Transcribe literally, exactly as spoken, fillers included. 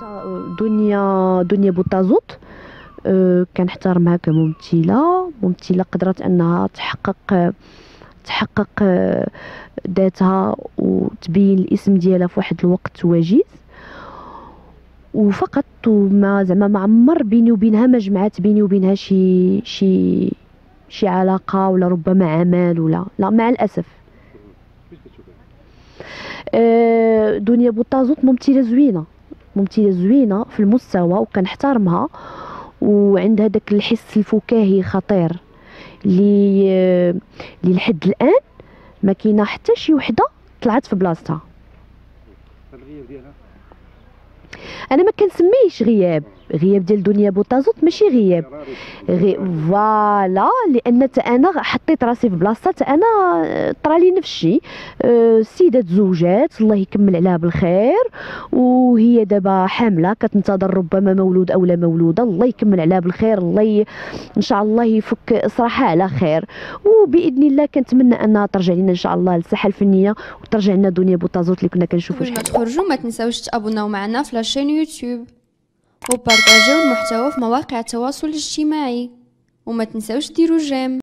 دنيا دنيا بوتازوت أه كنحترمها كممثله ممثله قدرت انها تحقق تحقق أه ذاتها وتبين الاسم ديالها في واحد الوقت وجيز، وفقط وما زعما ما عمر بيني وبينها ما جمعات بيني وبينها شي شي شي علاقه ولا ربما عمل ولا لا مع الاسف. أه دنيا بوتازوت ممثله زوينه ممثله زوينه في المستوى وكنحترمها، وعندها داك الحس الفكاهي خطير اللي اللي لحد الان ما كاينه حتى شي وحده طلعت في بلاصتها. الغياب ديالها انا ما كنسميهش غياب، غياب ديال دنيا بوتازوت ماشي غياب غي فوالا، لان حتى انا حطيت راسي في بلاصتها، حتى انا طرالي نفس الشيء. السيده تزوجات الله يكمل عليها بالخير، وهي دابا حامله كتنتظر ربما مولود او لا مولوده، الله يكمل عليها بالخير، الله ي... ان شاء الله يفك اسرها على خير، وباذن الله كنتمنى انها ترجع لنا ان شاء الله للساحه الفنيه وترجع لنا دنيا بوتازوت اللي كنا كنشوفوا. قبل ما تخرجوا ما تنساوش تابوناو معنا في لاشين يوتيوب وبارطاجيو المحتوى في مواقع التواصل الاجتماعي، وما تنساوش ديروا جيم.